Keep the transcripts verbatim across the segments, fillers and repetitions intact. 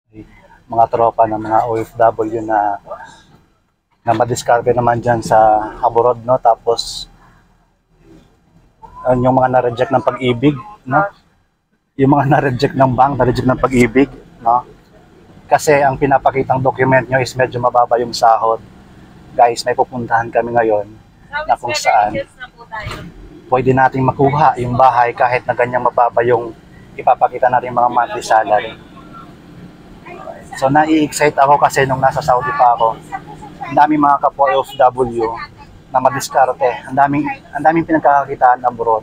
mga tropa ng mga O F W na na madiskarte naman dyan sa abroad, no? Tapos yung mga na-reject ng Pag-Ibig, no? Yung mga na-reject ng bank, na-reject ng Pag-Ibig, no? Kasi ang pinapakitang document nyo is medyo mababa yung sahod. Guys, may pupuntahan kami ngayon na kung saan pwede nating makuha yung bahay kahit na ganyang mababa yung ipapakita natin mga monthly salary. So nai-excite ako kasi nung nasa Saudi pa ako, ang daming mga kapwa O F W na madiskarte, ang daming, ang daming pinagkakakitaan abroad.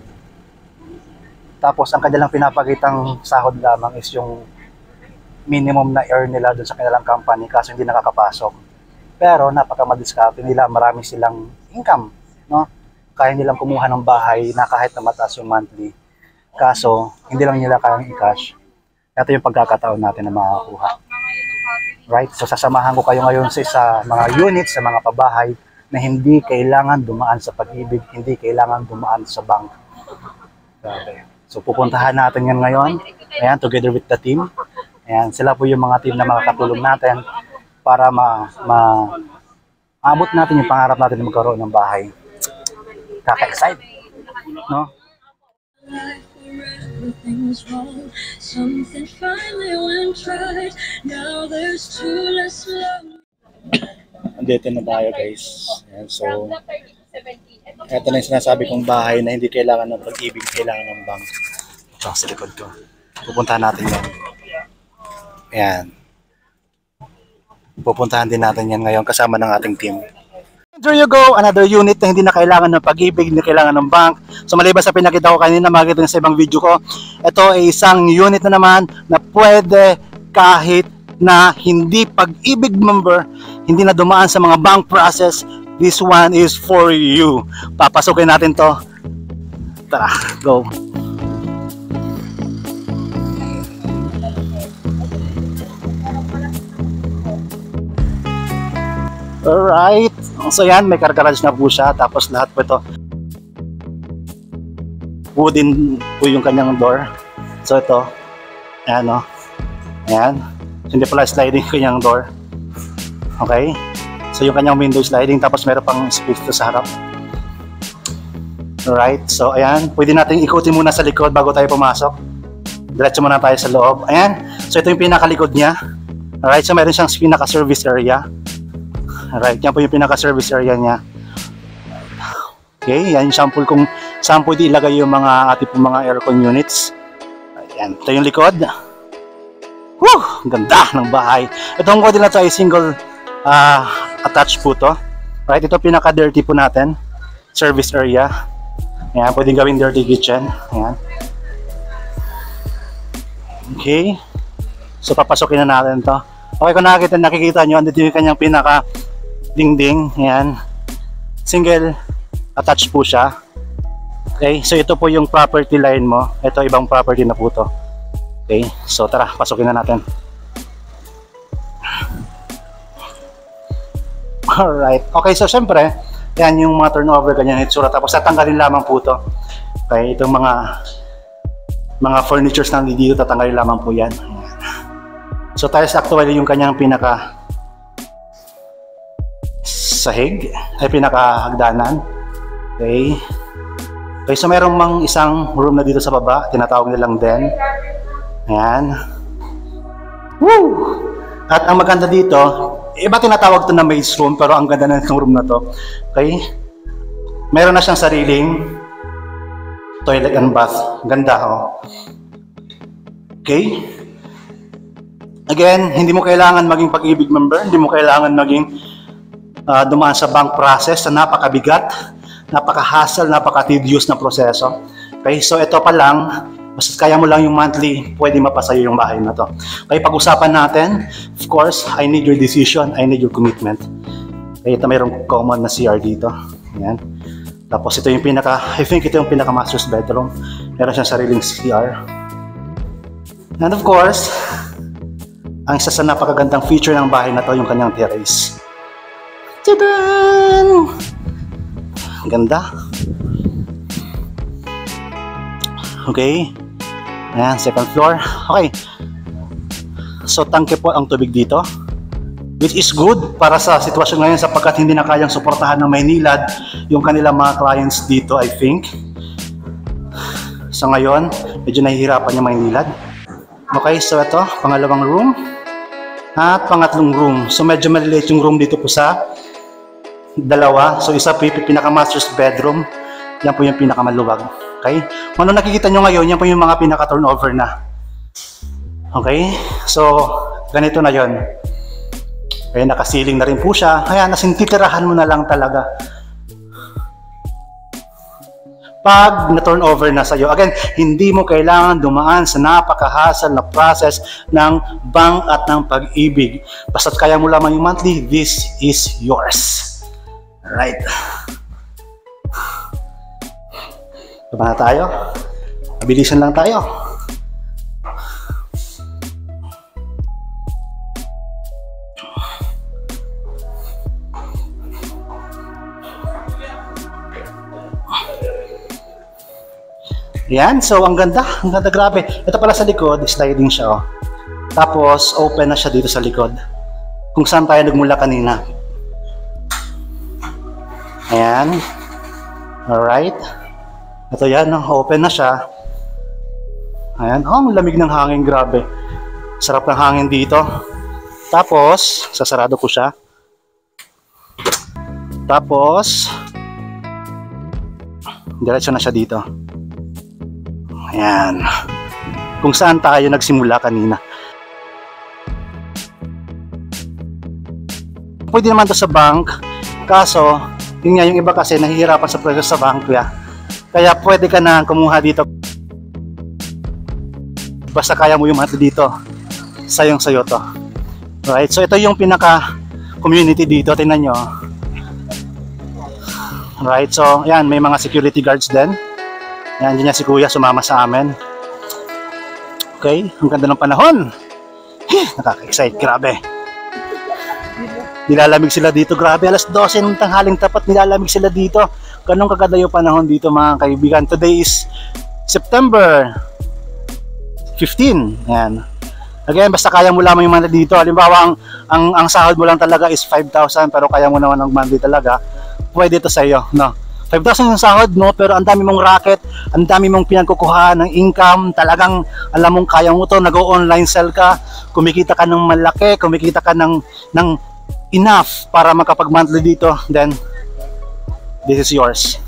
Tapos ang kanilang pinapakitang sahod lamang is yung minimum na earn nila doon sa kanilang company kaso hindi nakakapasok. Pero napaka madiskarte nila, marami silang income, no? Kaya nilang kumuha ng bahay na kahit na mataas yung monthly. Kaso hindi lang nila kayang i-cash. Ito yung pagkakataon natin na makakuha. Right? So sasamahan ko kayo ngayon sa isa, mga units, sa mga pabahay na hindi kailangan dumaan sa Pag-Ibig, hindi kailangan dumaan sa bank. Grabe. So pupuntahan natin yan ngayon. Ayan, together with the team. Ayan, sila po yung mga team na makakatulong natin para ma, ma abot natin yung pangarap natin na magkaroon ng bahay. Kaka-excite, no? Everything was wrong. Something finally went right. Now there's two less love. Andito na tayo, guys. Ayan, so ito na yung sinasabi kong bahay na hindi kailangan ng Pag-Ibig, kailangan ng bank. Ito sa likod ko. Pupuntahan natin yan. Ayan. Pupuntahan din natin yan ngayon kasama ng ating team. There you go, another unit na hindi na kailangan ng Pag-Ibig, hindi kailangan ng bank. So maliban sa pinakita ko kanina, makikita nyo sa ibang video ko, ito ay isang unit na naman na pwede kahit na hindi Pag-Ibig member, hindi na dumaan sa mga bank process. This one is for you. Papasukin natin to. Tara, go. Alright. So yan, may car garage na po siya. Tapos lahat po ito wooden po yung kanyang door. So ito, ayan o. Ayan. So, hindi pala sliding yung kanyang door. Okay. So yung kanyang window sliding. Tapos meron pang space to sa harap. Alright. So ayan. Pwede natin ikutin muna sa likod bago tayo pumasok. Diretso muna tayo sa loob. Ayan. So ito yung pinakalikod niya. Alright. So meron siyang pinaka-service area. Alright, yan po yung pinaka-service area niya. Okay, yan yung sample kung saan pwede ilagay yung mga ating po mga aircon units. Ayan, ito yung likod. Woo! Ganda ng bahay. Itong kodil na ito ay single uh, attached po to. Right, ito pinaka-dirty po natin. Service area. Ayan, pwedeng gawing dirty kitchen. Ayan. Okay. So, papasokin na natin to. Okay, kung nakikita, nakikita nyo, andito yung kanyang pinaka dingding, ayan. Single attached po siya. Okay, so ito po yung property line mo. Ito ibang property na po to. Okay, so tara, pasukin na natin. Alright, okay, so syempre, yan yung mga turnover, ganyan itsura. Tapos tatanggalin lamang po to. Okay, itong mga mga furnitures na dito, tatanggalin lamang po yan. So tiles actually yung kanyang pinaka sahig, ay pinaka hagdanan. Okay. Okay, so merong mang isang room na dito sa baba, tinatawag nilang den. Ayan. Woo! At ang maganda dito, iba tinatawag to na maid's room, pero ang ganda na itong room na to. Okay. Meron na siyang sariling toilet and bath. Ganda, oh. Okay. Again, hindi mo kailangan maging Pag-Ibig member, hindi mo kailangan maging uh, dumaan sa bank process na napakabigat, napaka-hassle, napaka-tedious na proseso. Okay, so ito pa lang, basta kaya mo lang yung monthly, pwede mapasayo yung bahay na to. Okay, pag-usapan natin, of course, I need your decision, I need your commitment. Okay, ito mayroong common na C R dito. Ayan. Tapos ito yung pinaka, I think ito yung pinaka master's bedroom. Meron siyang sariling C R. And of course, ang isa sa napakagandang feature ng bahay na to, yung kanyang terrace. Tadaan! Ganda. Okay. Ayan, second floor. Okay. So tangke po ang tubig dito, which is good para sa sitwasyon ngayon sapagkat hindi na kayang suportahan ng Maynilad yung kanilang mga clients dito, I think. So ngayon, medyo nahihirapan yung Maynilad. Okay, so ito, pangalawang room at pangatlong room. So medyo maliliit yung room dito po sa dalawa. So isa po yung pinaka-master's bedroom, yan po yung pinakamaluwag. Okay, kung ano nakikita nyo ngayon, yan po yung mga pinaka-turnover na. Okay, so ganito na yon. Okay, nakasiling na rin po siya. Kaya nasintitirahan mo na lang talaga pag na-turnover na sa'yo. Again, hindi mo kailangan dumaan sa napakahasal na process ng bank at ng Pag-Ibig. Basta't kaya mo lamang yung monthly, this is yours. Alright. Diba na tayo? Mabilisan lang tayo. Yan, so ang ganda, ang ganda, grabe. Ito pala sa likod, sliding siya, oh. Tapos, open na siya dito sa likod. Kung saan tayo nagmula kanina. Ayan. Alright. Ito yan, oh, open na siya. Ayan, oh, ang lamig ng hangin, grabe. Sarap ng hangin dito. Tapos, sasarado ko siya. Tapos, diretso na siya dito. Ayan. Kung saan tayo nagsimula kanina. Pwede naman to sa bank. Kaso, yun nga, yung iba kasi nahihirapan sa presyo sa bank. Kaya, kaya pwede ka na kumuha dito. Basta kaya mo yung monthly dito. Sayong sayo to. Right? So ito yung pinaka community dito. Tingnan nyo. Right? So, ayan, may mga security guards din. Yan, dyan si Kuya sumama sa amin. Okay, ang ganda ng panahon. Nakaka-excite, grabe. Nilalamig sila dito, grabe. Alas dose ng tanghaling tapat, nilalamig sila dito. Ganun kaganda yung panahon dito, mga kaibigan. Today is September fifteen. Yan. Again, basta kaya mo lamang yung monthly dito. Halimbawa, ang, ang, ang sahod mo lang talaga is five thousand, pero kaya mo naman ng monthly talaga. Pwede ito sa iyo, no? five thousand yung sahod mo, pero ang dami mong racket, ang dami mong pinagkukuha ng income, talagang alam mong kaya mo to, nag-o-online sell ka, kumikita ka ng malaki, kumikita ka ng, ng enough para makapag-monthly dito, then this is yours.